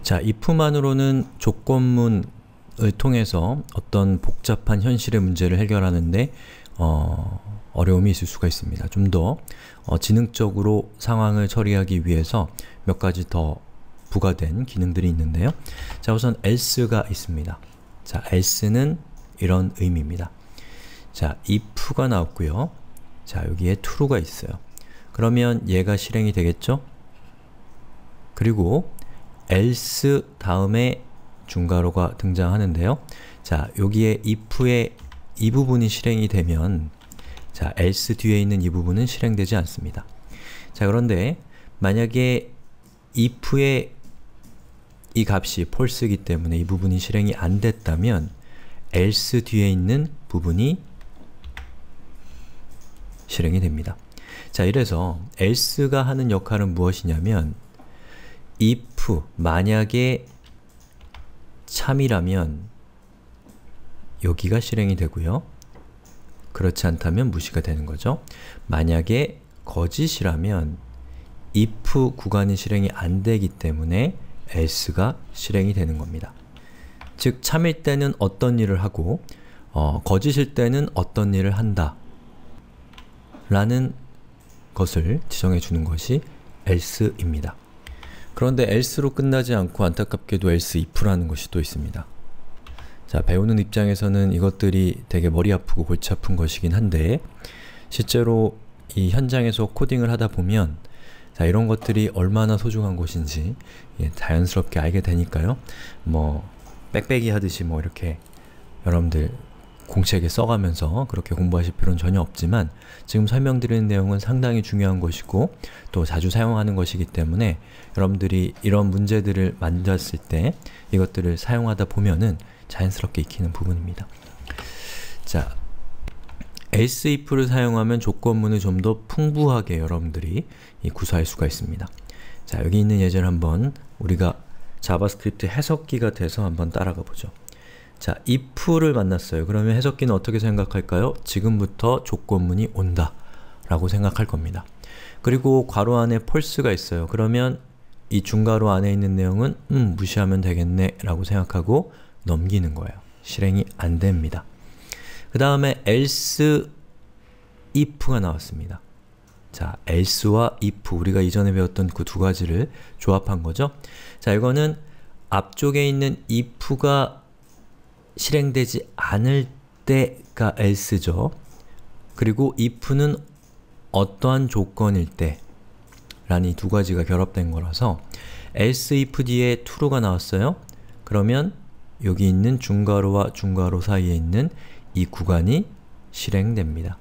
자, if만으로는 조건문을 통해서 어떤 복잡한 현실의 문제를 해결하는데 어려움이 있을 수가 있습니다. 좀 더 지능적으로 상황을 처리하기 위해서 몇 가지 더 부과된 기능들이 있는데요. 자, 우선 else가 있습니다. 자, else는 이런 의미입니다. 자, if가 나왔고요. 자, 여기에 true가 있어요. 그러면 얘가 실행이 되겠죠? 그리고 else 다음에 중괄호가 등장하는데요. 자, 여기에 if의 이 부분이 실행이 되면 자, else 뒤에 있는 이 부분은 실행되지 않습니다. 자, 그런데 만약에 if의 이 값이 false이기 때문에 이 부분이 실행이 안 됐다면 else 뒤에 있는 부분이 실행이 됩니다. 자, 이래서 else가 하는 역할은 무엇이냐면 if, 만약에 참이라면 여기가 실행이 되고요. 그렇지 않다면 무시가 되는 거죠. 만약에 거짓이라면 if 구간이 실행이 안 되기 때문에 else가 실행이 되는 겁니다. 즉, 참일 때는 어떤 일을 하고 거짓일 때는 어떤 일을 한다 라는 것을 지정해 주는 것이 else입니다. 그런데 else로 끝나지 않고 안타깝게도 else if라는 것이 또 있습니다. 자, 배우는 입장에서는 이것들이 되게 머리 아프고 골치 아픈 것이긴 한데 실제로 이 현장에서 코딩을 하다 보면 자, 이런 것들이 얼마나 소중한 것인지 자연스럽게 알게 되니까요. 뭐 빽빽이 하듯이 뭐 이렇게 여러분들 공책에 써가면서 그렇게 공부하실 필요는 전혀 없지만 지금 설명드리는 내용은 상당히 중요한 것이고 또 자주 사용하는 것이기 때문에 여러분들이 이런 문제들을 만졌을 때 이것들을 사용하다 보면은 자연스럽게 익히는 부분입니다. 자, else if를 사용하면 조건문을 좀 더 풍부하게 여러분들이 구사할 수가 있습니다. 자, 여기 있는 예제를 한번 우리가 자바스크립트 해석기가 돼서 한번 따라가 보죠. 자, if를 만났어요. 그러면 해석기는 어떻게 생각할까요? 지금부터 조건문이 온다 라고 생각할 겁니다. 그리고 괄호 안에 false가 있어요. 그러면 이 중괄호 안에 있는 내용은 무시하면 되겠네 라고 생각하고 넘기는 거예요. 실행이 안 됩니다. 그 다음에 else if가 나왔습니다. 자, else와 if, 우리가 이전에 배웠던 그 두 가지를 조합한 거죠. 자, 이거는 앞쪽에 있는 if가 실행되지 않을 때가 else죠. 그리고 if는 어떠한 조건일 때 라는 이 두 가지가 결합된 거라서 else if 뒤에 true가 나왔어요. 그러면 여기 있는 중괄호와 중괄호 사이에 있는 이 구간이 실행됩니다.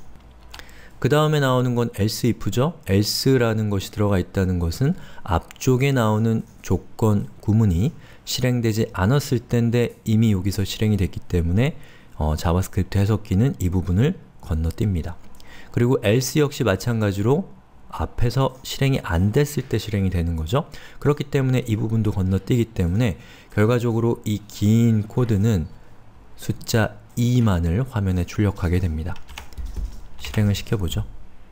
그 다음에 나오는 건 else if죠. else라는 것이 들어가 있다는 것은 앞쪽에 나오는 조건 구문이 실행되지 않았을 때인데 이미 여기서 실행이 됐기 때문에 자바스크립트 해석기는 이 부분을 건너뜁니다. 그리고 else 역시 마찬가지로 앞에서 실행이 안 됐을 때 실행이 되는 거죠. 그렇기 때문에 이 부분도 건너뛰기 때문에 결과적으로 이 긴 코드는 숫자 2만을 화면에 출력하게 됩니다. 실행을 시켜보죠.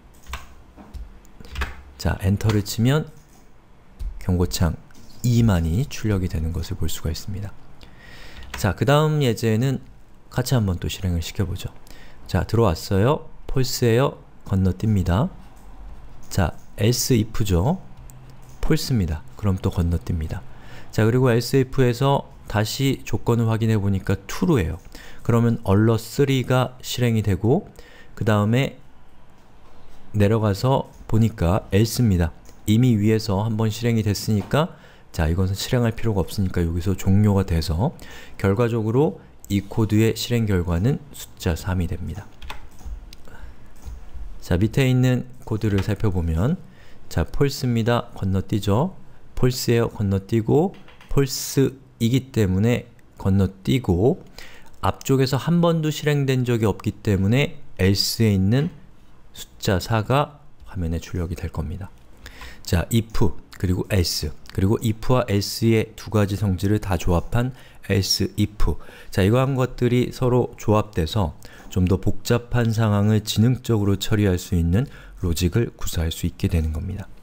자, 엔터를 치면 경고창 2만이 출력이 되는 것을 볼 수가 있습니다. 자, 그 다음 예제는 같이 한번 또 실행을 시켜보죠. 자, 들어왔어요. false예요. 건너뜁니다. 자, else if죠. false입니다. 그럼 또 건너뜁니다. 자, 그리고 else if에서 다시 조건을 확인해 보니까 true예요. 그러면 allo3가 실행이 되고 그 다음에 내려가서 보니까 else입니다. 이미 위에서 한번 실행이 됐으니까 자, 이것은 실행할 필요가 없으니까 여기서 종료가 돼서 결과적으로 이 코드의 실행 결과는 숫자 3이 됩니다. 자, 밑에 있는 코드를 살펴보면 자, false입니다. 건너뛰죠. false예요. 건너뛰고 false이기 때문에 건너뛰고 앞쪽에서 한 번도 실행된 적이 없기 때문에 else에 있는 숫자 4가 화면에 출력이 될 겁니다. 자, if, 그리고 else, 그리고 if와 else의 두 가지 성질을 다 조합한 else if. 자, 이러한 것들이 서로 조합돼서 좀 더 복잡한 상황을 지능적으로 처리할 수 있는 로직을 구사할 수 있게 되는 겁니다.